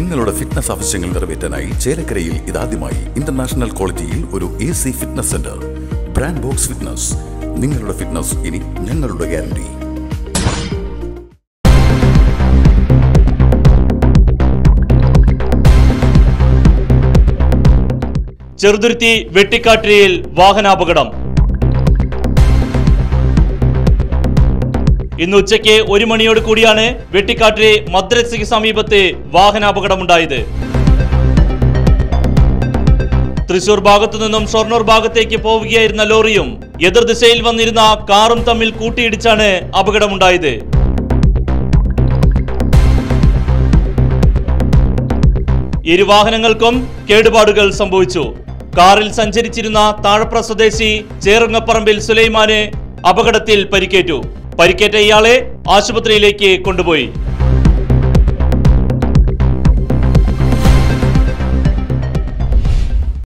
നിങ്ങളുടെ ഫിറ്റ്നസ് ആവശ്യങ്ങൾ നിറവേറ്റാനായി ചേലക്കരയിൽ ഇതാദ്യമായി ഇന്റർനാഷണൽ ക്വാളിറ്റിയിൽ ഒരു AC fitness centre. Brand box fitness. നിങ്ങളുടെ ഫിറ്റ്നസ് ഇനി ഞങ്ങളുടെ ഗ്യാരണ്ടി. ചെറുതുരുത്തി വെട്ടിക്കാട്ടിരിയിൽ വാഹനാപകടം. ഇന്ന് ഉച്ചയ്ക്ക് 1 മണിയോട് കൂടിയാണ് വെട്ടിക്കാട്ടിരി മദ്രസയ്ക്ക് സമീപത്ത് വാഹനാപകടമുണ്ടായത്. തൃശൂർ ഭാഗത്തു നിന്നും ഷൊർണൂർ ഭാഗത്തേക്ക് പോവുകയായിരുന്ന ലോറിയും എതിർദിശയിൽ വന്നിരുന്ന കാറും തമ്മിൽ കൂട്ടിയിടിച്ചാണ് അപകടമുണ്ടായത്. ഇരു വാഹനങ്ങൾക്കും കേടുപാടുകൾ സംഭവിച്ചു. കാറിൽ സഞ്ചരിച്ചിരുന്ന താഴപ്ര സ്വദേശി ചേറുങ്ങപ്പറമ്പിൽ സുലൈമാന് അപകടത്തിൽ പരിക്കേറ്റു. പരിക്കേറ്റ ഇയാളെ ആശുപത്രിയിലേക്ക് കൊണ്ടുപോയി.